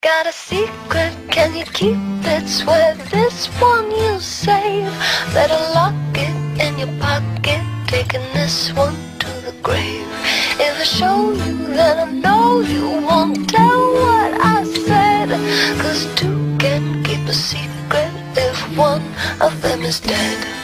got a secret, can you keep it? Swear this one you'll save. Better lock it in your pocket, taking this one to the grave. If I show you, then I know you won't tell what I said, 'cause two can keep a secret if one of them is dead.